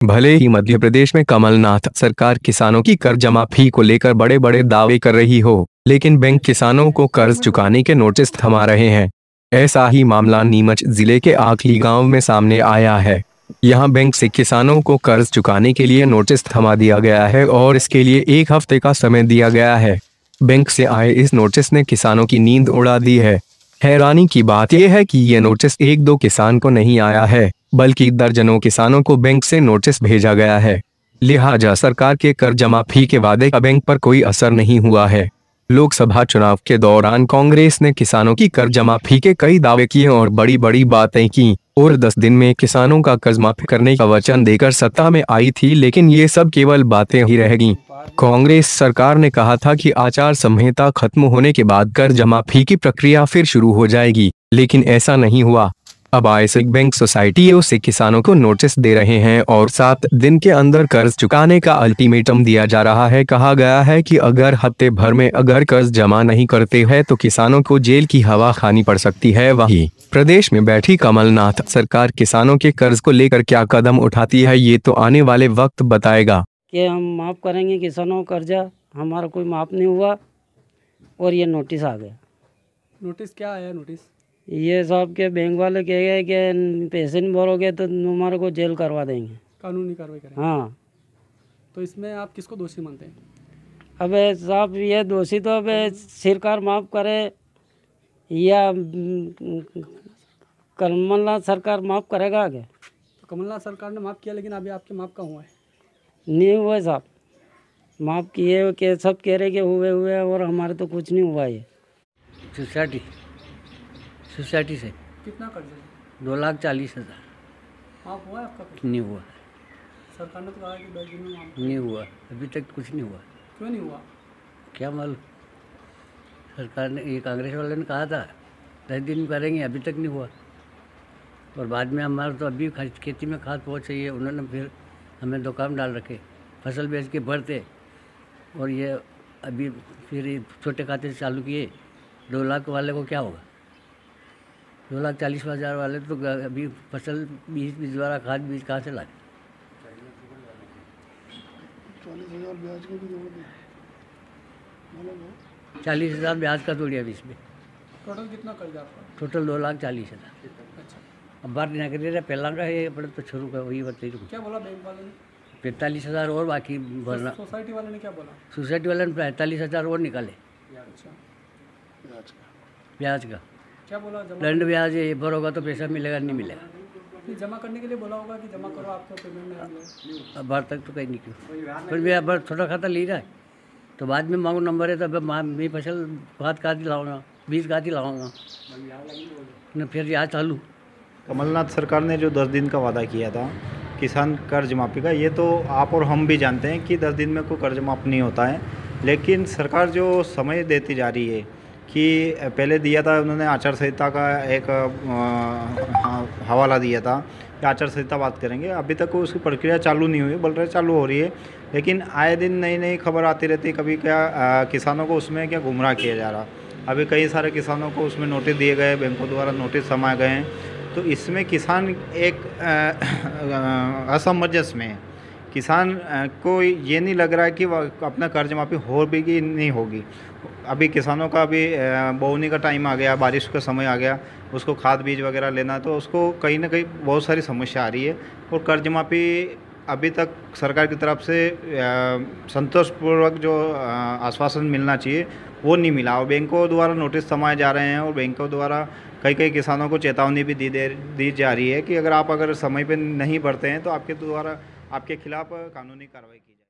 भले ही मध्य प्रदेश में कमलनाथ सरकार किसानों की कर्ज माफी को लेकर बड़े बड़े दावे कर रही हो, लेकिन बैंक किसानों को कर्ज चुकाने के नोटिस थमा रहे हैं। ऐसा ही मामला नीमच जिले के आखली गांव में सामने आया है। यहां बैंक से किसानों को कर्ज चुकाने के लिए नोटिस थमा दिया गया है और इसके लिए 1 हफ्ते का समय दिया गया है। बैंक से आए इस नोटिस ने किसानों की नींद उड़ा दी है। हैरानी की बात यह है कि ये नोटिस एक दो किसान को नहीं आया है, बल्कि दर्जनों किसानों को बैंक से नोटिस भेजा गया है। लिहाजा सरकार के कर्ज माफी के वादे का बैंक पर कोई असर नहीं हुआ है। लोकसभा चुनाव के दौरान कांग्रेस ने किसानों की कर्ज माफी के कई दावे किए और बड़ी बड़ी बातें की और 10 दिन में किसानों का कर्ज माफ करने का वचन देकर सत्ता में आई थी, लेकिन ये सब केवल बातें ही रह गईं। कांग्रेस सरकार ने कहा था कि आचार संहिता खत्म होने के बाद कर्ज माफी की प्रक्रिया फिर शुरू हो जाएगी, लेकिन ऐसा नहीं हुआ। अब ऐसे बैंक सोसाइटियों से किसानों को नोटिस दे रहे हैं और 7 दिन के अंदर कर्ज चुकाने का अल्टीमेटम दिया जा रहा है। कहा गया है कि अगर हफ्ते भर में अगर कर्ज जमा नहीं करते हैं तो किसानों को जेल की हवा खानी पड़ सकती है। वहीं प्रदेश में बैठी कमलनाथ सरकार किसानों के कर्ज को लेकर क्या कदम उठाती है, ये तो आने वाले वक्त बताएगा। कि हम माफ़ करेंगे किसानों का कर्जा, हमारा कोई माफ़ नहीं हुआ और ये नोटिस आ गया। नोटिस क्या आया? नोटिस ये साहब के बैंक वाले कह गए कि पैसे नहीं भरोगे तो हमारे को जेल करवा देंगे, कानूनी कार्रवाई करेंगे। हाँ, तो इसमें आप किसको दोषी मानते हैं? अब साहब ये दोषी तो अब सरकार माफ़ करे या कमलनाथ सरकार माफ़ करेगा क्या? तो कमलनाथ सरकार ने माफ़ किया, लेकिन अभी आपके माफ़ का हुआ है? नहीं हुआ साहब, माफ़ किए कि सब कह रहे कि हुए और हमारे तो कुछ नहीं हुआ। ये सोसाइटी से कितना कर्ज है? 2,40,000 माफ़ हुआ है आपका? कुछ नहीं हुआ। सरकार ने तो कहा कि 10 दिन में माफ़। नहीं हुआ, अभी तक कुछ नहीं हुआ। क्यों नहीं हुआ? क्या मालूम, सरकार ने, ये कांग्रेस वाले ने कहा था 10 दिन में करेंगे, अभी तक नहीं हुआ। और बाद में हमारा तो अभी खेती में खाद पहुँच चाहिए, उन्होंने फिर हमें दुकान डाल रखे, फसल बेच के भरते और ये अभी फिर ये छोटे खाते से चालू किए। 2 लाख वाले को क्या होगा? 2,40,000 वाले तो अभी फसल बीज भिजवा, खाद बीज कहाँ से लाए? 40,000 ब्याज की भी जरूरत नहीं। 40,000 ब्याज का तोड़िया बीच में। टोटल कितना कर्ज आपका? टोटल 2,40,000। अच्छा, अब बात नहीं कर रहे, पहला का ये अपने तो शुरू का वही बताइए। क्या बोला बैंक वाले ने? 45,000 और बाकी भरना। सोसाइटी वाले ने क्या बोला? सोसाइटी वाले ने 45,000 और निकाले अच्छा, ब्याज का। क्या बोला? जमा दंड ब्याज ये भरोगा तो पैसा मिलेगा, नहीं मिलेगा। फिर जमा करने के लिए बोला होगा कि जमा करो, आपको पेमेंट नहीं मिलेगा। अब बार तक तो कहीं नहीं क्यों, फिर भी अब छोटा खाता ले रहा है तो बाद में मांगो नंबर है तो अब मैं फसल खाद का लाऊंगा, बीज का लाऊंगा न, फिर यहाँ चालू। कमलनाथ सरकार ने जो 10 दिन का वादा किया था किसान कर्ज माफ़ी का, ये तो आप और हम भी जानते हैं कि 10 दिन में कोई कर्ज माफ़ नहीं होता है। लेकिन सरकार जो समय देती जा रही है कि पहले दिया था उन्होंने आचार संहिता का एक हवाला दिया था कि आचार संहिता बात करेंगे, अभी तक उसकी प्रक्रिया चालू नहीं हुई, बोल रहे चालू हो रही है। लेकिन आए दिन नई नई खबर आती रहती है, कभी क्या किसानों को उसमें क्या गुमराह किया जा रहा। अभी कई सारे किसानों को उसमें नोटिस दिए गए, बैंकों द्वारा नोटिस समाये गए हैं। तो इसमें किसान एक असमंजस में है। किसान को ये नहीं लग रहा है कि वह अपना कर्ज माफ़ी हो भी कि नहीं होगी। अभी किसानों का अभी बोवनी का टाइम आ गया, बारिश का समय आ गया, उसको खाद बीज वगैरह लेना, तो उसको कहीं ना कहीं बहुत सारी समस्या आ रही है। और कर्ज माफ़ी अभी तक सरकार की तरफ से संतोषपूर्वक जो आश्वासन मिलना चाहिए वो नहीं मिला। और बैंकों द्वारा नोटिस समाये जा रहे हैं और बैंकों द्वारा कई किसानों को चेतावनी भी दी जा रही है कि अगर समय पे नहीं भरते हैं तो आपके द्वारा आपके खिलाफ कानूनी कार्रवाई की जाए।